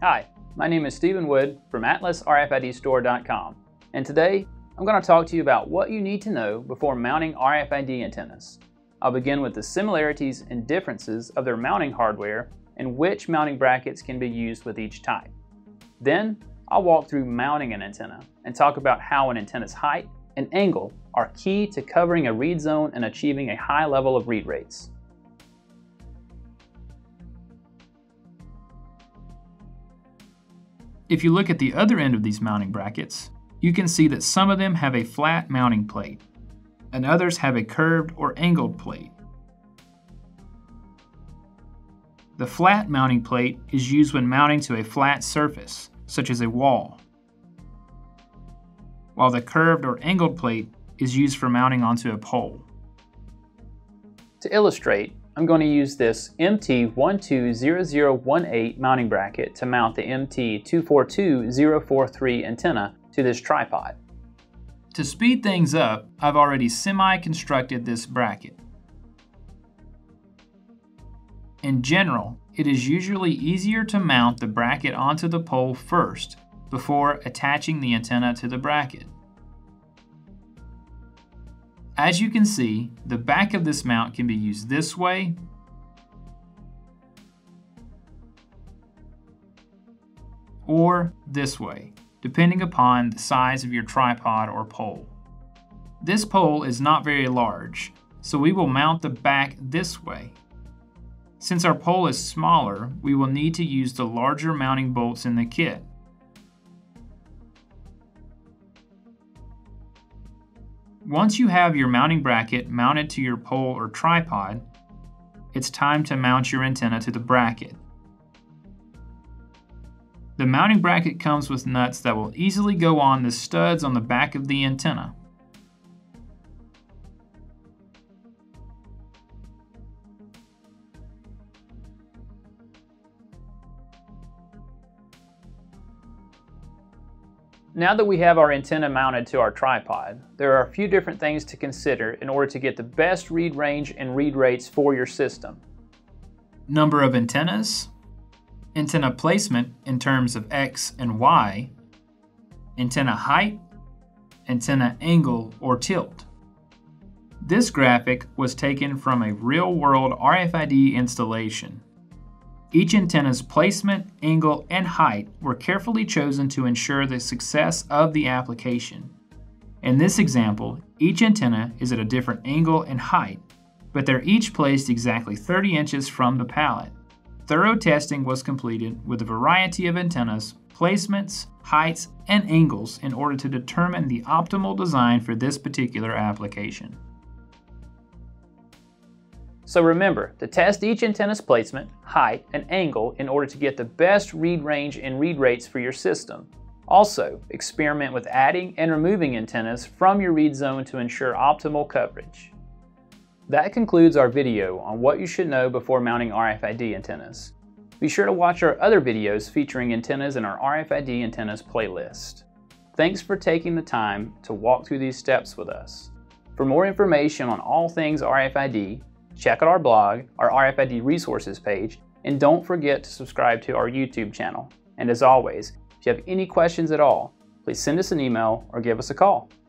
Hi, my name is Stephen Wood from AtlasRFIDstore.com, and today I'm going to talk to you about what you need to know before mounting RFID antennas. I'll begin with the similarities and differences of their mounting hardware and which mounting brackets can be used with each type. Then I'll walk through mounting an antenna and talk about how an antenna's height and angle are key to covering a read zone and achieving a high level of read rates. If you look at the other end of these mounting brackets, you can see that some of them have a flat mounting plate, and others have a curved or angled plate. The flat mounting plate is used when mounting to a flat surface, such as a wall, while the curved or angled plate is used for mounting onto a pole. To illustrate, I'm going to use this MT-242043 mounting bracket to mount the MT-242043 antenna to this tripod. To speed things up, I've already semi-constructed this bracket. In general, it is usually easier to mount the bracket onto the pole first before attaching the antenna to the bracket. As you can see, the back of this mount can be used this way or this way, depending upon the size of your tripod or pole. This pole is not very large, so we will mount the back this way. Since our pole is smaller, we will need to use the larger mounting bolts in the kit. Once you have your mounting bracket mounted to your pole or tripod, it's time to mount your antenna to the bracket. The mounting bracket comes with nuts that will easily go on the studs on the back of the antenna. Now that we have our antenna mounted to our tripod, there are a few different things to consider in order to get the best read range and read rates for your system. Number of antennas, antenna placement in terms of X and Y, antenna height, antenna angle or tilt. This graphic was taken from a real-world RFID installation. Each antenna's placement, angle, and height were carefully chosen to ensure the success of the application. In this example, each antenna is at a different angle and height, but they're each placed exactly 30 inches from the pallet. Thorough testing was completed with a variety of antennas, placements, heights, and angles in order to determine the optimal design for this particular application. So remember to test each antenna's placement, height, and angle in order to get the best read range and read rates for your system. Also, experiment with adding and removing antennas from your read zone to ensure optimal coverage. That concludes our video on what you should know before mounting RFID antennas. Be sure to watch our other videos featuring antennas in our RFID antennas playlist. Thanks for taking the time to walk through these steps with us. For more information on all things RFID, check out our blog, our RFID resources page, and don't forget to subscribe to our YouTube channel. And as always, if you have any questions at all, please send us an email or give us a call.